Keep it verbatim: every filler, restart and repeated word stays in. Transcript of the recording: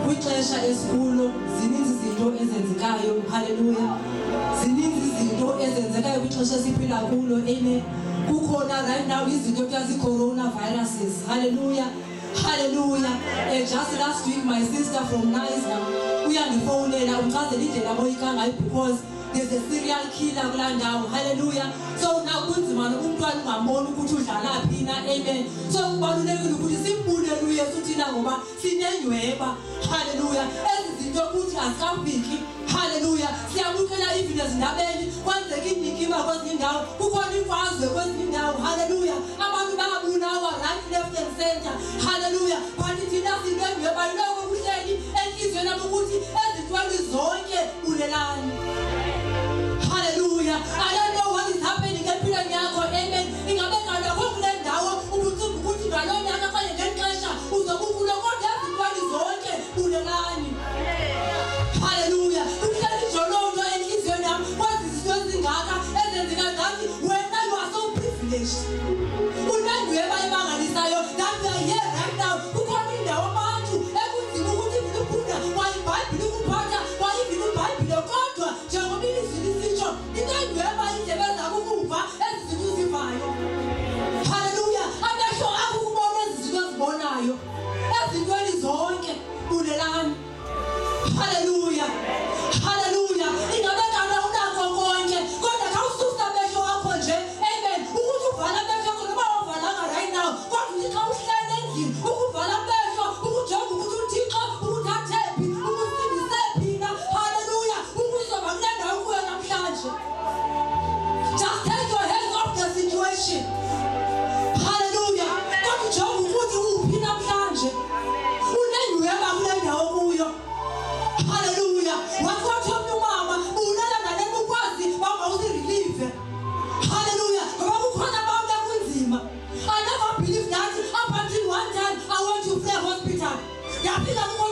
kwixesha esikulo zininzi izinto ezenzekayo. Hallelujah. Zininzi izinto ezenzekayo kwixesha esiphila kulo. Amen. Kukhona right now izinto kuthiwa coronaviruses. Hallelujah. Hallelujah. Uh, just last week my sister from Nice uyandifowunela umchazela indlela aboyika ngayo because there's a serial killer kulaa ndawo. Hallelujah. So now kunzima umntwana ungamboni ukuthi udlala phi na. Amen. So kubalulekile ukuthi simbulele uYesu thina ngoba sinenyweba. Hallelujah. Ezi zinto kuthi azikafiki. Hallelujah. Siyabukela even ezindabeni kwenzeka inikima kwezinye indawo, kukhona imfazwe kwezinye indawo. Hallelujah. Abantu bayabulawa right left and center. Hallelujah. But thina sinenyweba yiloko kuhleli enhliziyweni yami ukuthi ezintweni zonke bulelani. Hallelujah. I don't know what is happening empilweni yakho. Amen. Ingabe ngakho kule ndawo ubuthi ukuthi ngalona nyaka kanye ngexesha uzokukhula kodwa ezintweni zonke bulelani. Hallelujah. Uhleli jolonto enhliziyweni yami kwazi izinto ezingaka ezenzeka ngathi wena you are so privileged. Unengweba emangalisayo that we are here right now. Kukhona indawo abantu ekunzima ukuthi ngilufunda wayiBhayibhile ukuphatha wayivile iBhayibhile kodwa njengoba ilizwi lisitsho inengweba isebenza ukuva ezizinto zivayo. Hallelujah. Amehlo akho ukubona ezizinto ezibonayo ezintweni zonke bulelani. Hallelujah. Hallelujah. Ingabe kana unakho konke kodwa khawususa amehlo akho nje. Amen. Ukuthi uvala amehlo akho noma uvalanga right now kodwa uthi xa uhlele endlini ukuvala amehlo ukujonga ukuthi uThixo ukuthathephi ukusindisephi na. Hallelujah. Ukuzoba kule ndawo kuyo namhlanje. Just take your hands off the situation. Hallelujah. Kodwa ujonga ukuthi uphi namhlanje. Unengweba kule ndawo kuyo. Hallelujah. Wakwathi umama ulela nalena ukwazi baba usirelieve. Hallelujah. Ngoba kukhona abantu akunzima. I never believed that up until one time I went to Fair Hospital. Yaphinda